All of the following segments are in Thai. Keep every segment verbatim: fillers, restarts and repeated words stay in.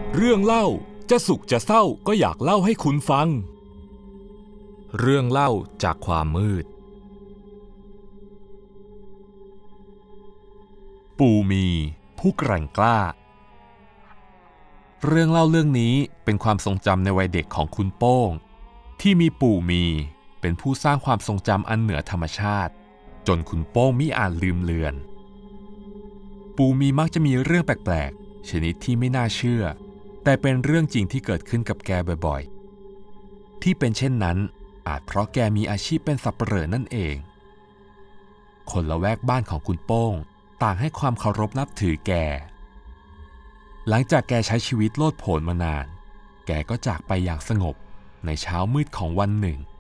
เรื่องเล่าจะสุขจะเศร้าก็อยากเล่าให้คุณฟังเรื่องเล่าจากความมืดปู่มีผู้แกร่งกล้าเรื่องเล่าเรื่องนี้เป็นความทรงจำในวัยเด็กของคุณโป้งที่มีปู่มีเป็นผู้สร้างความทรงจำอันเหนือธรรมชาติจนคุณโป้งมิอาจลืมเลือนปู่มีมักจะมีเรื่องแปลกๆชนิดที่ไม่น่าเชื่อแต่เป็นเรื่องจริงที่เกิดขึ้นกับแกบ่อยๆที่เป็นเช่นนั้นอาจเพราะแกมีอาชีพเป็นสับเปลอนั่นเองคนละแวกบ้านของคุณโป้งต่างให้ความเคารพนับถือแกหลังจากแกใช้ชีวิตโลดโผนมานานแกก็จากไปอย่างสงบในเช้ามืดของวันหนึ่ง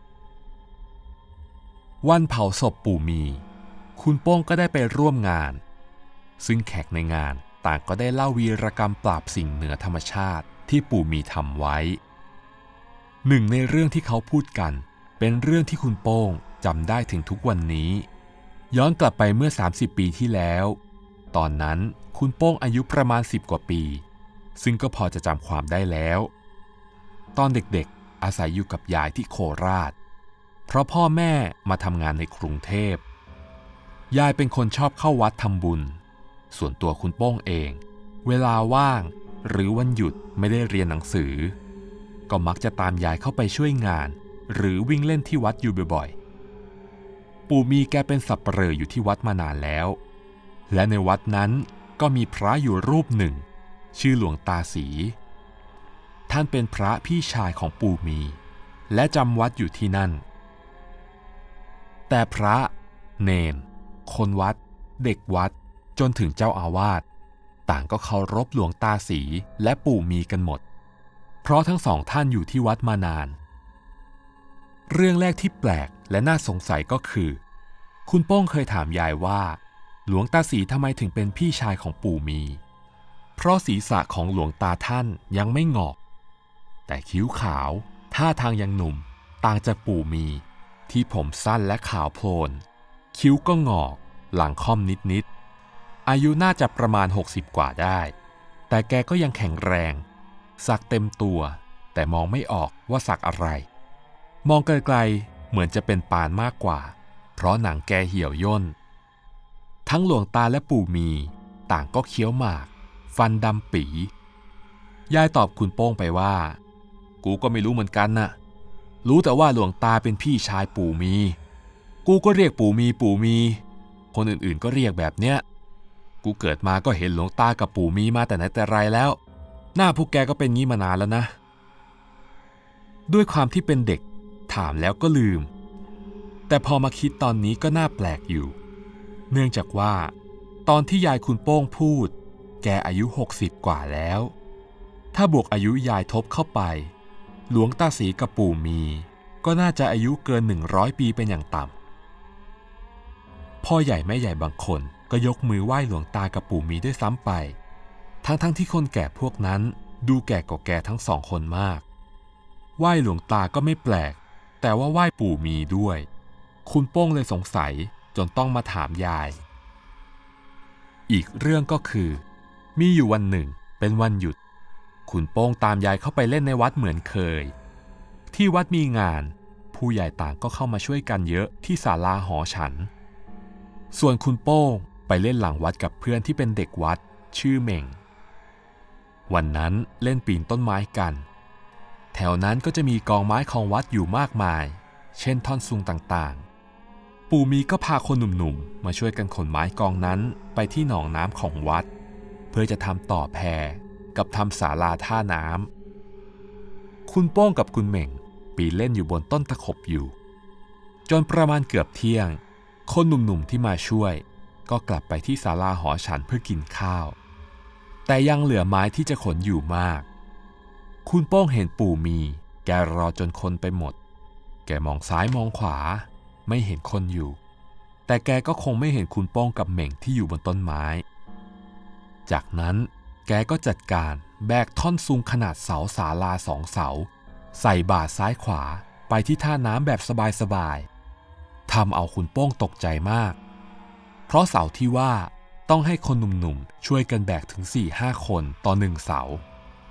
วันเผาศพปู่มีคุณโป้งก็ได้ไปร่วมงานซึ่งแขกในงานต่างก็ได้เล่าวีรกรรมปราบสิ่งเหนือธรรมชาติที่ปู่มีทำไว้หนึ่งในเรื่องที่เขาพูดกันเป็นเรื่องที่คุณโป้งจำได้ถึงทุกวันนี้ย้อนกลับไปเมื่อสามสิบปีที่แล้วตอนนั้นคุณโป้งอายุประมาณสิบกว่าปีซึ่งก็พอจะจำความได้แล้วตอนเด็กๆอาศัยอยู่กับยายที่โคราชเพราะพ่อแม่มาทำงานในกรุงเทพยายเป็นคนชอบเข้าวัดทำบุญส่วนตัวคุณโป้งเองเวลาว่างหรือวันหยุดไม่ได้เรียนหนังสือก็มักจะตามยายเข้าไปช่วยงานหรือวิ่งเล่นที่วัดอยู่บ่อยๆปู่มีแกเป็นสับเปลออยู่ที่วัดมานานแล้วและในวัดนั้นก็มีพระอยู่รูปหนึ่งชื่อหลวงตาศรีท่านเป็นพระพี่ชายของปู่มีและจำวัดอยู่ที่นั่นแต่พระเณรคนวัดเด็กวัดจนถึงเจ้าอาวาสต่างก็เคารพหลวงตาศรีและปู่มีกันหมดเพราะทั้งสองท่านอยู่ที่วัดมานานเรื่องแรกที่แปลกและน่าสงสัยก็คือคุณโป้งเคยถามยายว่าหลวงตาศรีทำไมถึงเป็นพี่ชายของปู่มีเพราะศีรษะของหลวงตาท่านยังไม่งอกแต่คิ้วขาวท่าทางยังหนุ่มต่างจากปู่มีที่ผมสั้นและขาวโพลนคิ้วก็งอกหลังค่อมนิดๆอายุน่าจะประมาณหกสิบกว่าได้แต่แกก็ยังแข็งแรงสักเต็มตัวแต่มองไม่ออกว่าสักอะไรมองไกลๆเหมือนจะเป็นปานมากกว่าเพราะหนังแกเหี่ยวย่นทั้งหลวงตาและปู่มีต่างก็เคี้ยวหมากฟันดำปียายตอบคุณโป้งไปว่ากูก็ไม่รู้เหมือนกันน่ะรู้แต่ว่าหลวงตาเป็นพี่ชายปู่มีกูก็เรียกปู่มีปู่มีคนอื่นๆก็เรียกแบบเนี้ยกูเกิดมาก็เห็นหลวงตากับปู่มีมาแต่ไหนแต่ไรแล้วหน้าพวกแกก็เป็นงี้มานานแล้วนะด้วยความที่เป็นเด็กถามแล้วก็ลืมแต่พอมาคิดตอนนี้ก็น่าแปลกอยู่เนื่องจากว่าตอนที่ยายคุณโป้งพูดแกอายุหกสิบกว่าแล้วถ้าบวกอายุยายทบเข้าไปหลวงตาศรีกับปู่มีก็น่าจะอายุเกินหนึ่งร้อยปีเป็นอย่างต่ำพ่อใหญ่แม่ใหญ่บางคนก็ยกมือไหว้หลวงตากับปู่มีด้วยซ้ำไปทั้งๆ ท, ที่คนแก่พวกนั้นดูแก่กว่าแกทั้งสองคนมากไหว้หลวงตาก็ไม่แปลกแต่ว่าไหว้ปู่มีด้วยคุณโป้งเลยสงสัยจนต้องมาถามยายอีกเรื่องก็คือมีอยู่วันหนึ่งเป็นวันหยุดคุณโป้งตามยายเข้าไปเล่นในวัดเหมือนเคยที่วัดมีงานผู้ใหญ่ต่างก็เข้ามาช่วยกันเยอะที่ศาลาหอฉันส่วนคุณโป้งไปเล่นหลังวัดกับเพื่อนที่เป็นเด็กวัดชื่อเหม่งวันนั้นเล่นปีนต้นไม้กันแถวนั้นก็จะมีกองไม้ของวัดอยู่มากมายเช่นท่อนซุงต่างๆปู่มีก็พาคนหนุ่มๆมาช่วยกันขนไม้กองนั้นไปที่หนองน้ำของวัดเพื่อจะทำต่อแพกับทำศาลาท่าน้ำคุณโป้งกับคุณเหม่งปีนเล่นอยู่บนต้นตะขบอยู่จนประมาณเกือบเที่ยงคนหนุ่มๆที่มาช่วยก็กลับไปที่ศาลาหอฉันเพื่อกินข้าวแต่ยังเหลือไม้ที่จะขนอยู่มากคุณโป้งเห็นปู่มีแกรอจนคนไปหมดแกมองซ้ายมองขวาไม่เห็นคนอยู่แต่แกก็คงไม่เห็นคุณโป้งกับเหม่งที่อยู่บนต้นไม้จากนั้นแกก็จัดการแบกท่อนซุงขนาดเสาศาลาสองเสาใส่บ่าซ้ายขวาไปที่ท่าน้ำแบบสบายๆทำเอาคุณโป้งตกใจมากเพราะเสาที่ว่าต้องให้คนหนุ่มๆช่วยกันแบกถึง สี่ห้า คนต่อหนึ่งเสา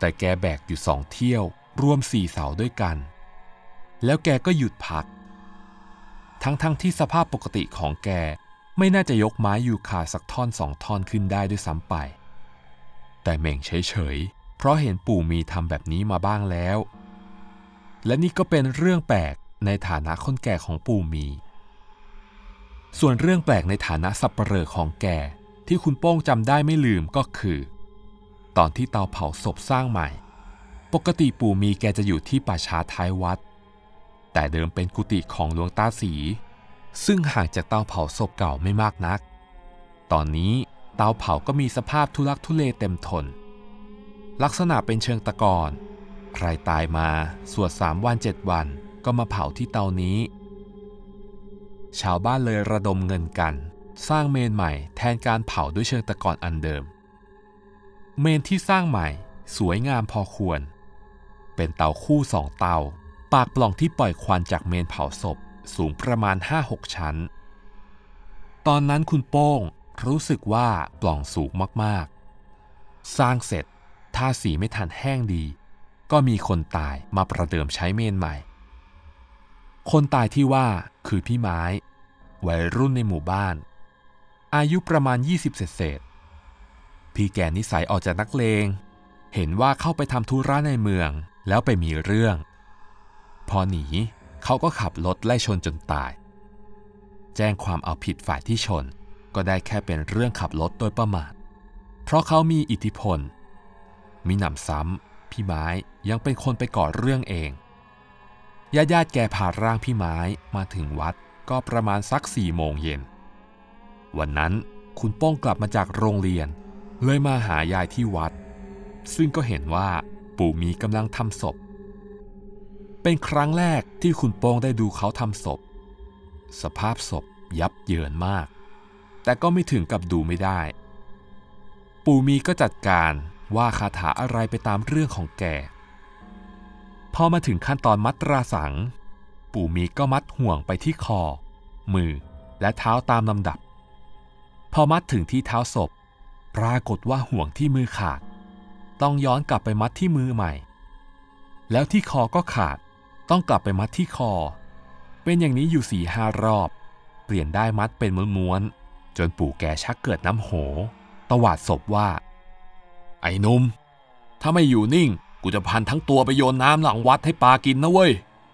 แต่แกแบกอยู่สองเที่ยวรวมสี่เสาด้วยกันแล้วแกก็หยุดพักทั้งๆ ท, ที่สภาพปกติของแกไม่น่าจะยกไม้ยูคาสักท่อนสองท่อนขึ้นได้ด้วยซ้ำไปแต่เหม่งเฉยๆเพราะเห็นปู่มีทำแบบนี้มาบ้างแล้วและนี่ก็เป็นเรื่องแปลกในฐานะคนแก่ของปู่มีส่วนเรื่องแปลกในฐานะสับปเหร่อของแกที่คุณโป้งจำได้ไม่ลืมก็คือตอนที่เตาเผาศพสร้างใหม่ปกติปู่มีแกจะอยู่ที่ป่าช้าท้ายวัดแต่เดิมเป็นกุฏิของหลวงตาศรีซึ่งห่างจากเตาเผาศพเก่าไม่มากนักตอนนี้เตาเผาก็มีสภาพทุลักทุเลเต็มทนลักษณะเป็นเชิงตะกอนใครตายมาสวดสามวันเจ็ดวันก็มาเผาที่เตานี้ชาวบ้านเลยระดมเงินกันสร้างเมนใหม่แทนการเผาด้วยเชิงตะกอนอันเดิมเมนที่สร้างใหม่สวยงามพอควรเป็นเตาคู่สองเตาปากปล่องที่ปล่อยควันจากเมนเผาศพสูงประมาณ ห้าหก ชั้นตอนนั้นคุณโป้งรู้สึกว่าปล่องสูงมากๆสร้างเสร็จถ้าสีไม่ทันแห้งดีก็มีคนตายมาประเดิมใช้เมนใหม่คนตายที่ว่าคือพี่ไม้วัยรุ่นในหมู่บ้านอายุประมาณยี่สิบเศษๆพี่แกนิสัยออกจากนักเลงเห็นว่าเข้าไปทำธุระในเมืองแล้วไปมีเรื่องพอหนีเขาก็ขับรถไล่ชนจนตายแจ้งความเอาผิดฝ่ายที่ชนก็ได้แค่เป็นเรื่องขับรถโดยประมาทเพราะเขามีอิทธิพลมิหนำซ้ำพี่ไม้ยังเป็นคนไปก่อเรื่องเองญาติญาติแกพาร่างพี่ไม้มาถึงวัดก็ประมาณสักสี่โมงเย็นวันนั้นคุณโป้งกลับมาจากโรงเรียนเลยมาหายายที่วัดซึ่งก็เห็นว่าปู่มีกำลังทำศพเป็นครั้งแรกที่คุณโป้งได้ดูเขาทำศพสภาพศพยับเยินมากแต่ก็ไม่ถึงกับดูไม่ได้ปู่มีก็จัดการว่าคาถาอะไรไปตามเรื่องของแกพอมาถึงขั้นตอนมัดตราสังปู่มีก็มัดห่วงไปที่คอมือและเท้าตามลำดับพอมัดถึงที่เท้าศพปรากฏว่าห่วงที่มือขาดต้องย้อนกลับไปมัดที่มือใหม่แล้วที่คอก็ขาดต้องกลับไปมัดที่คอเป็นอย่างนี้อยู่สี่ห้ารอบเปลี่ยนได้มัดเป็นม้วนๆจนปู่แกชักเกิดน้ำโหตวาดศพว่าไอ้หนุ่มถ้าไม่อยู่นิ่งกูจะพันทั้งตัวไปโยนน้ำหลังวัดให้ปลากินนะเว้ย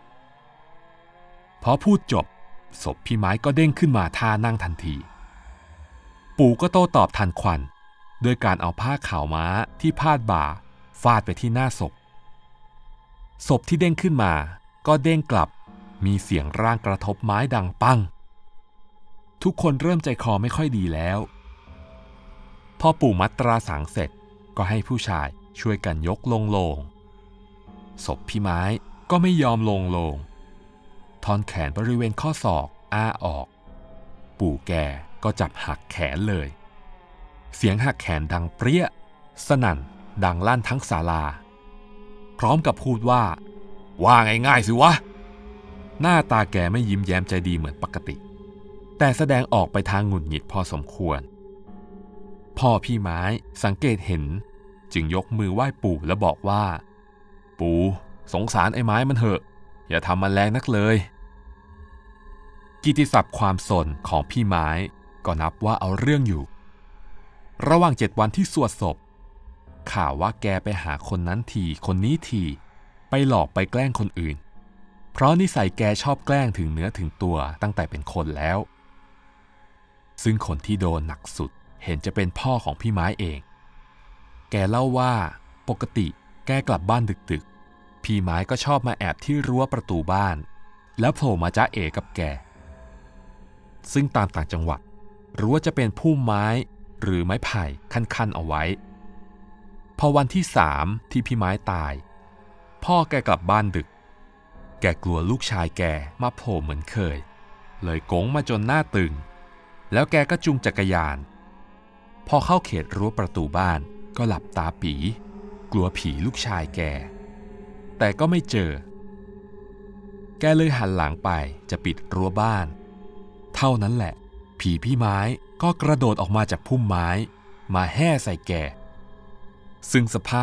พอพูดจบศพพี่ไม้ก็เด้งขึ้นมาท่านั่งทันทีปู่ก็โต้ตอบทันควันด้วยการเอาผ้าขาวม้าที่พาดบ่าฟาดไปที่หน้าศพศพที่เด้งขึ้นมาก็เด้งกลับมีเสียงร่างกระทบไม้ดังปังทุกคนเริ่มใจคอไม่ค่อยดีแล้วพอปู่มัดตราสังเสร็จก็ให้ผู้ชายช่วยกันยกลงโลงศพพี่ไม้ก็ไม่ยอมลงโลงท่อนแขนบริเวณข้อศอกอ้าออกปู่แกก็จับหักแขนเลยเสียงหักแขนดังเปรี้ยสนั่นดังลั่นทั้งศาลาพร้อมกับพูดว่าว่าง่ายๆสิวะหน้าตาแกไม่ยิ้มแย้มใจดีเหมือนปกติแต่แสดงออกไปทางหงุดหงิดพอสมควรพ่อพี่ไม้สังเกตเห็นจึงยกมือไหว้ปู่แล้วบอกว่าปู่สงสารไอ้ไม้มันเถอะอย่าทำมันแรงนักเลยกิตติศัพท์ความสนของพี่ไม้ก็นับว่าเอาเรื่องอยู่ระหว่างเจ็ดวันที่สวดศพข่าวว่าแกไปหาคนนั้นทีคนนี้ทีไปหลอกไปแกล้งคนอื่นเพราะนิสัยแกชอบแกล้งถึงเนื้อถึงตัวตั้งแต่เป็นคนแล้วซึ่งคนที่โดนหนักสุดเห็นจะเป็นพ่อของพี่ไม้เองแกเล่าว่าปกติแกกลับบ้านดึกๆพี่ไม้ก็ชอบมาแอบที่รั้วประตูบ้านแล้วโผล่มาจ้าเอกับแกซึ่งตามต่างจังหวัดรั้วจะเป็นพุ่มไม้หรือไม้ไผ่ขั้นๆเอาไว้พอวันที่สามที่พี่ไม้ตายพ่อแกกลับบ้านดึกแกกลัวลูกชายแกมาโผล่เหมือนเคยเลยโก๋งมาจนหน้าตึงแล้วแกก็จูงจักรยานพอเข้าเขตรั้วประตูบ้านก็หลับตาปีกลัวผีลูกชายแกแต่ก็ไม่เจอแกเลยหันหลังไปจะปิดรั้วบ้านเท่านั้นแหละผีพี่ไม้ก็กระโดดออกมาจากพุ่มไม้มาแห่ใส่แกซึ่งสภาพ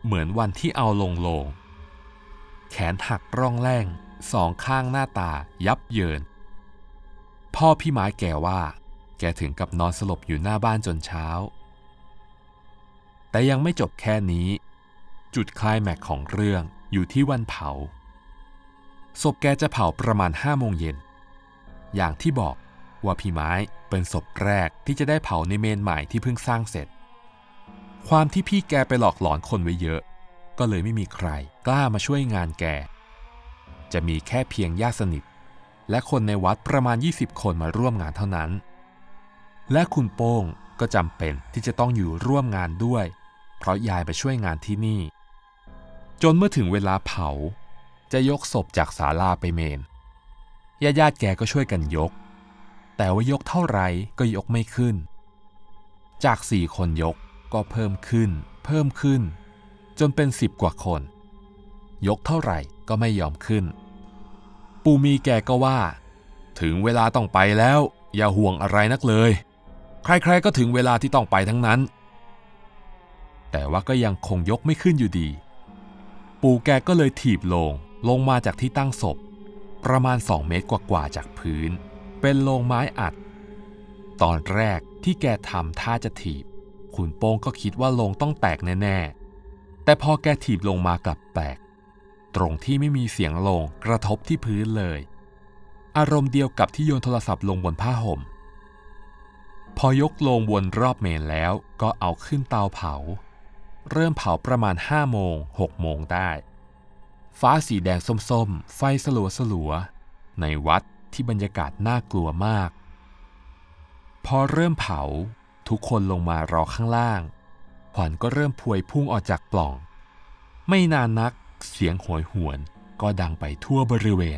เหมือนวันที่เอาลงโลงแขนหักร่องแร่งสองข้างหน้าตายับเยินพ่อพี่ไม้แกว่าแกถึงกับนอนสลบอยู่หน้าบ้านจนเช้าแต่ยังไม่จบแค่นี้จุดไคลแม็กซ์ของเรื่องอยู่ที่วันเผาศพแกจะเผาประมาณห้าโมงเย็นอย่างที่บอกว่าพี่ไม้เป็นศพแรกที่จะได้เผาในเมนใหม่ที่เพิ่งสร้างเสร็จความที่พี่แกไปหลอกหลอนคนไว้เยอะก็เลยไม่มีใครกล้ามาช่วยงานแกจะมีแค่เพียงญาติสนิทและคนในวัดประมาณยี่สิบคนมาร่วมงานเท่านั้นและคุณโป้งก็จำเป็นที่จะต้องอยู่ร่วมงานด้วยเพราะยายไปช่วยงานที่นี่จนเมื่อถึงเวลาเผาจะยกศพจากศาลาไปเมนญาติญาติแกก็ช่วยกันยกแต่ว่ายกเท่าไรก็ยกไม่ขึ้นจากสี่คนยกก็เพิ่มขึ้นเพิ่มขึ้นจนเป็นสิบกว่าคนยกเท่าไหร่ก็ไม่ยอมขึ้นปู่มีแกก็ว่าถึงเวลาต้องไปแล้วอย่าห่วงอะไรนักเลยใครๆก็ถึงเวลาที่ต้องไปทั้งนั้นแต่ว่าก็ยังคงยกไม่ขึ้นอยู่ดีปู่แกก็เลยถีบโลงลงมาจากที่ตั้งศพประมาณสองเมตรกว่าๆจากพื้นเป็นโลงไม้อัดตอนแรกที่แกทำท่าจะถีบคุณโป้งก็คิดว่าโลงต้องแตกแน่ๆแต่พอแกถีบลงมากลับแตกตรงที่ไม่มีเสียงโลงกระทบที่พื้นเลยอารมณ์เดียวกับที่โยนโทรศัพท์ลงบนผ้าห่มพอยกโลงวนรอบเมนแล้วก็เอาขึ้นเตาเผาเริ่มเผาประมาณห้าโมงหกโมงได้ฟ้าสีแดงส้มๆไฟสลัวๆในวัดที่บรรยากาศน่ากลัวมากพอเริ่มเผาทุกคนลงมารอข้างล่างควันก็เริ่มพวยพุ่งออกจากปล่องไม่นานนักเสียงโหยหวนก็ดังไปทั่วบริเวณ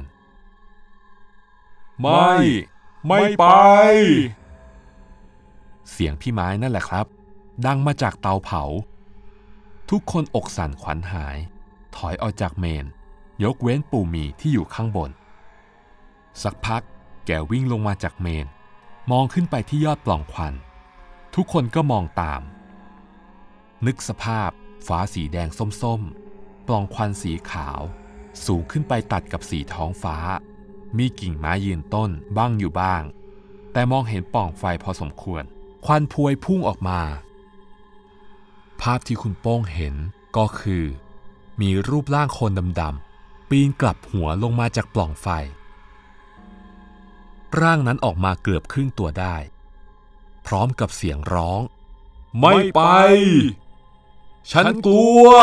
ไม่ไม่ไปเสียงพี่ไม้นั่นแหละครับดังมาจากเตาเผาทุกคนอกสั่นขวัญหายถอยออกจากเมนยกเว้นปู่มีที่อยู่ข้างบนสักพักแกวิ่งลงมาจากเมนมองขึ้นไปที่ยอดปล่องควันทุกคนก็มองตามนึกสภาพฟ้าสีแดงส้มๆปล่องควันสีขาวสูงขึ้นไปตัดกับสีท้องฟ้ามีกิ่งไม้ยืนต้นบ้างอยู่บ้างแต่มองเห็นปล่องไฟพอสมควรควันพวยพุ่งออกมาภาพที่คุณโป้งเห็นก็คือมีรูปร่างคนดำๆปีนกลับหัวลงมาจากปล่องไฟร่างนั้นออกมาเกือบครึ่งตัวได้พร้อมกับเสียงร้องไม่ไปฉันกลัว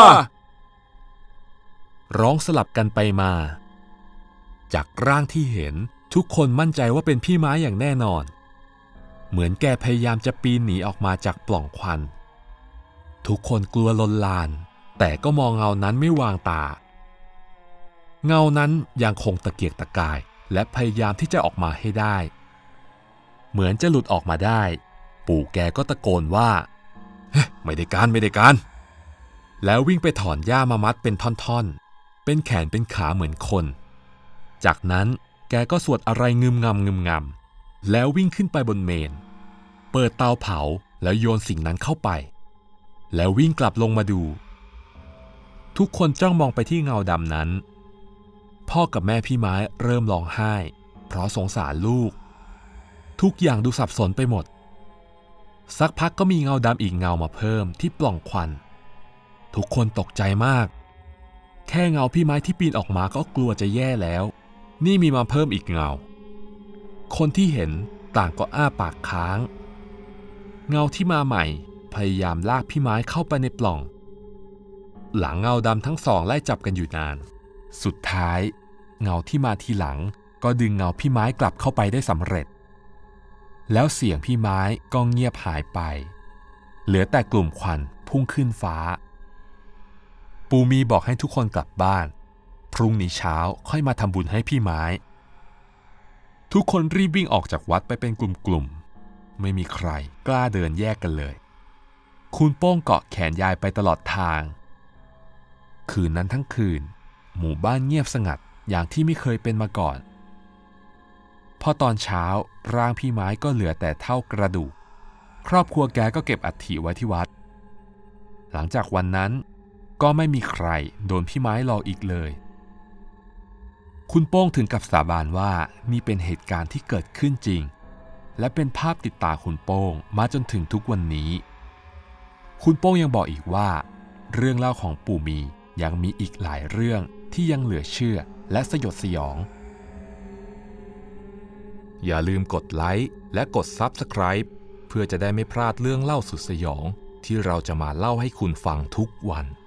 ร้องสลับกันไปมาจากร่างที่เห็นทุกคนมั่นใจว่าเป็นพี่ไม้อย่างแน่นอนเหมือนแกพยายามจะปีนหนีออกมาจากปล่องควันทุกคนกลัวลนลานแต่ก็มองเงานั้นไม่วางตาเงานั้นยังคงตะเกียกตะกายและพยายามที่จะออกมาให้ได้เหมือนจะหลุดออกมาได้ปู่แกก็ตะโกนว่าไม่ได้การไม่ได้การแล้ววิ่งไปถอนหญ้ามามัดเป็นท่อนๆเป็นแขนเป็นขาเหมือนคนจากนั้นแกก็สวดอะไรงึมงำงึมงำแล้ววิ่งขึ้นไปบนเมนเปิดเตาเผาแล้วโยนสิ่งนั้นเข้าไปแล้ววิ่งกลับลงมาดูทุกคนจ้องมองไปที่เงาดำนั้นพ่อกับแม่พี่ไม้เริ่มร้องไห้เพราะสงสารลูกทุกอย่างดูสับสนไปหมดสักพักก็มีเงาดำอีกเงามาเพิ่มที่ปล่องควันทุกคนตกใจมากแค่เงาพี่ไม้ที่ปีนออกมาก็กลัวจะแย่แล้วนี่มีมาเพิ่มอีกเงาคนที่เห็นต่างก็อ้าปากค้างเงาที่มาใหม่พยายามลากพี่ไม้เข้าไปในปล่องหลังเงาดำทั้งสองไล่จับกันอยู่นานสุดท้ายเงาที่มาทีหลังก็ดึงเงาพี่ไม้กลับเข้าไปได้สำเร็จแล้วเสียงพี่ไม้ก็เงียบหายไปเหลือแต่กลุ่มควันพุ่งขึ้นฟ้าปูมีบอกให้ทุกคนกลับบ้านพรุ่งนี้เช้าค่อยมาทำบุญให้พี่ไม้ทุกคนรีบวิ่งออกจากวัดไปเป็นกลุ่มๆไม่มีใครกล้าเดินแยกกันเลยคุณโป้งเกาะแขนยายไปตลอดทางคืนนั้นทั้งคืนหมู่บ้านเงียบสงัดอย่างที่ไม่เคยเป็นมาก่อนพอตอนเช้าร่างพี่ไม้ก็เหลือแต่เท่ากระดูกครอบครัวแกก็เก็บอัฐิไว้ที่วัดหลังจากวันนั้นก็ไม่มีใครโดนพี่ไม้หลอกอีกเลยคุณโป้งถึงกับสาบานว่านี่เป็นเหตุการณ์ที่เกิดขึ้นจริงและเป็นภาพติดตาคุณโป้งมาจนถึงทุกวันนี้คุณโป้งยังบอกอีกว่าเรื่องเล่าของปู่มียังมีอีกหลายเรื่องที่ยังเหลือเชื่อและสยดสยองอย่าลืมกดไลค์และกด ซับสไครบ์ เพื่อจะได้ไม่พลาดเรื่องเล่าสุดสยองที่เราจะมาเล่าให้คุณฟังทุกวัน